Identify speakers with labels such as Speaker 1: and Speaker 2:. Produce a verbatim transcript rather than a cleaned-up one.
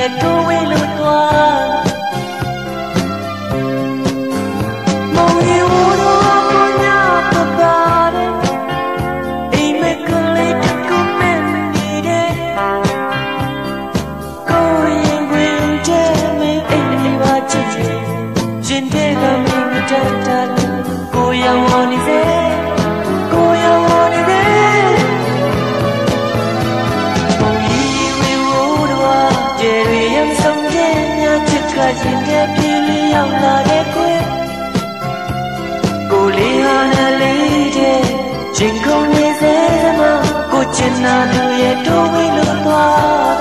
Speaker 1: ရဲ့တိုးဝေးလို့သွားမောင်ရီဝတော်ကိုညာပပါတယ်အိမ်မက်ကလေးတကူမဲ့နေတဲ့ကိုရင်ခွင်တဲ့မင်းအိမ်လေးပါချစ်ချင်ရင်တဲ့ကမင်းတတ်တာကိုရောင်ဝင်နေစေကိုရောင်ဝင်နေစေမောင်ရီဝတော်ကျေရီရမ်းဆုံးတဲ့ညချစ်ကရင်တဲ့ပြေးလေးရောက်လာတဲ့ကွယ်ကိုလေးဟာနဲ့လေးတဲ့ချိန်ကုန်နေစေစမကိုချင်နာသူရဲ့တိုးဝေးလို့သွား